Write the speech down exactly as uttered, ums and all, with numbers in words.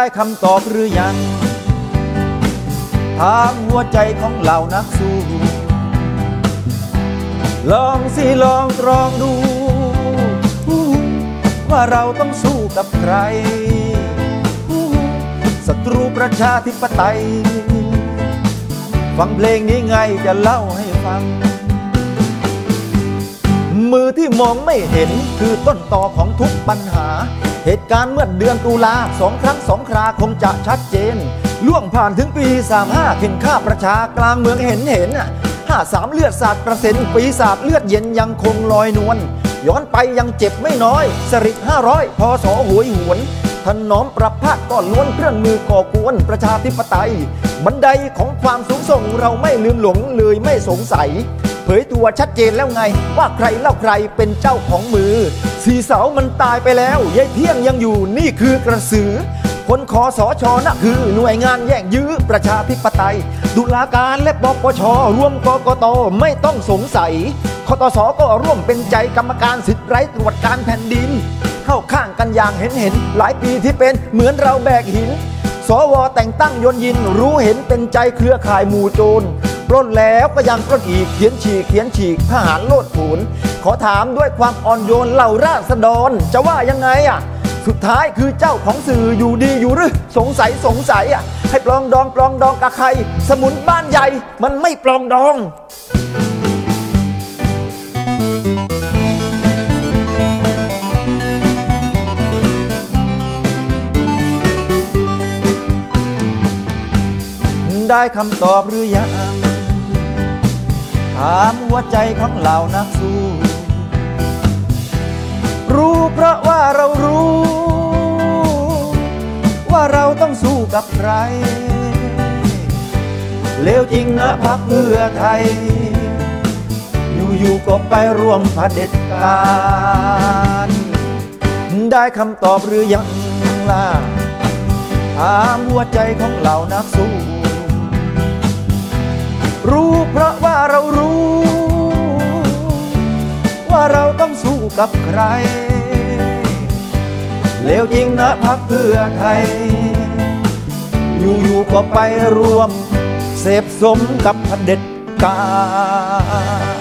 คำตอบหรือยังถามหัวใจของเหล่านักสู้ลองสิลองตรองดูว่าเราต้องสู้กับใครศัตรูประชาธิปไตยฟังเพลงนี้ไงจะเล่าให้ฟังมือที่มองไม่เห็นคือต้นตอของทุกปัญหาเหตุการณ์เมื่อเดือนตุลาสองครั้งสองคราคงจะชัดเจนล่วงผ่านถึงปีสามห้าเข็นฆ่าประชากลางเมืองเห็นเห็นห้าสามเลือดสาดกระเซ็นปีศาจเลือดเย็นยังคงลอยนวลย้อนไปยังเจ็บไม่น้อยสริห้าร้อยพศหวยหวนถนอมปรับภาคก็ล้วนเครื่องมือก่อกวนประชาธิปไตยบันไดของความสูงส่งเราไม่ลืมหลงเลยไม่สงสัยเผยตัวชัดเจนแล้วไงว่าใครเล่าใครเป็นเจ้าของมือสีเสามันตายไปแล้วยายเที่ยงยังอยู่นี่คือกระสือคนคสชนะคือหน่วยงานแย่งยื้อประชาธิปไตยตุลาการและปปชรวมกกตไม่ต้องสงสัยคตสก็ร่วมเป็นใจกรรมการสิทธิ์ไร้ตรวจการแผ่นดินเข้าข้างกันอย่างเห็นเห็นหลายปีที่เป็นเหมือนเราแบกหินสวแต่งตั้งโยนยินรู้เห็นเป็นใจเครือข่ายหมู่โจรปล้นแล้วก็ยังปล้นอีกเขียนฉีกเขียนฉีกทหารโลดโผนขอถามด้วยความอ่อนโยนเหล่าราษฎรจะว่ายังไงอ่ะสุดท้ายคือเจ้าของสื่ออยู่ดีอยู่หรือสงสัยสงสัยอ่ะให้ปลองดองปลองดองกับใครสมุนบ้านใหญ่มันไม่ปลองดองได้คำตอบหรือยังถามหัวใจของเหล่านักสู้รู้เพราะว่าเรารู้ว่าเราต้องสู้กับใครเลวจริงนะพรรคเพื่อไทยอยู่ๆก็ไปร่วมเผด็จการได้คำตอบหรือยังล่ะถามหัวใจของเหล่านักสู้รู้เพราะว่าเรารู้ว่าเราต้องสู้กับใครเลวจริงนะพรรคเพื่อไทยอยู่ๆก็ไปร่วมเสพสมกับเผด็จการ